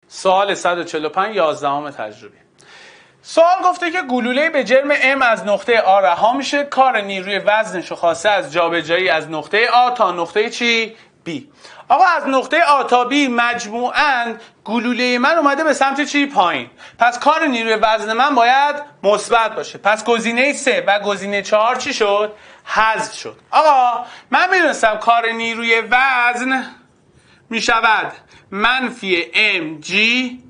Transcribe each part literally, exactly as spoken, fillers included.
سوال صد و چهل و پنج یازدهم تجربی. سوال گفته که گلوله به جرم M از نقطه A رها میشه، کار نیروی وزنش خواسته از جابجایی از نقطه A تا نقطه چی؟ B. آقا از نقطه A تا B مجموعاً گلوله من اومده به سمت چی؟ پایین. پس کار نیروی وزن من باید مثبت باشه. پس گزینه سه و گزینه چهار چی شد؟ حذف شد. آقا من میدونستم کار نیروی وزن میشود منفی ام جی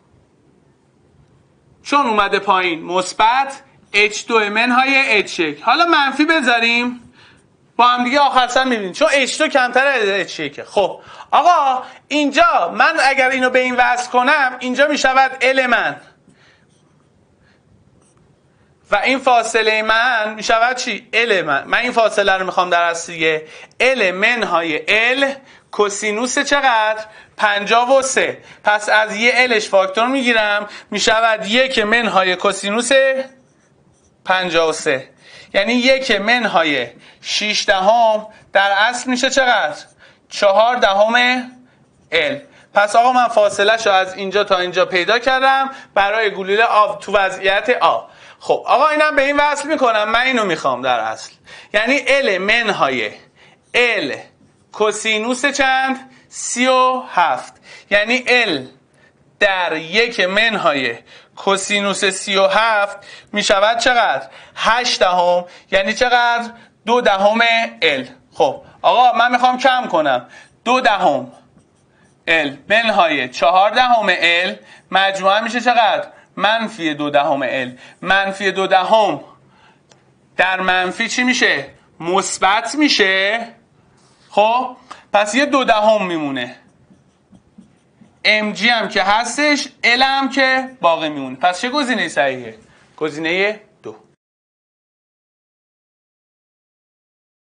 چون اومده پایین مثبت اچ دو منهای اچ یک. حالا منفی بذاریم با هم دیگه آخر سر میبینیم چون اچ دو کمتر از اچ یک. خب آقا اینجا من اگر اینو به این وصل کنم اینجا میشود ال من و این فاصله من میشود چی؟ ال من. من این فاصله رو میخوام در اصل دیگه ال منهای ال کوسینوس چقدر؟ پنجاه و سه. پس از یه الش فاکتور میگیرم میشود یک منهای کوسینوس پنجاه و سه، یعنی یک منهای شش دهم در اصل میشه چقدر؟ چهار دهم ال. پس آقا من فاصله شو از اینجا تا اینجا پیدا کردم برای گلوله آب تو وضعیت آ. خب آقا اینم به این وصل میکنم، من اینو میخوام در اصل، یعنی ال منهای ال کوسینوس چند؟ سی و هفت، یعنی ال در یک منهای کوسینوس سی و هفت میشود چقدر؟ هشت دهم، یعنی چقدر؟ دو دهم ال. خب آقا من میخوام کم کنم، دو دهم ال منهای چهار دهم ال مجموعه میشه چقدر؟ منفی دو دهم ال. منفی دو دهم در منفی چی میشه؟ مثبت میشه. خب پس یه دو دهم میمونه، ام جی هم که هستش، ال هم که باقی میمونه. پس چه گزینه صحیحه؟ گزینه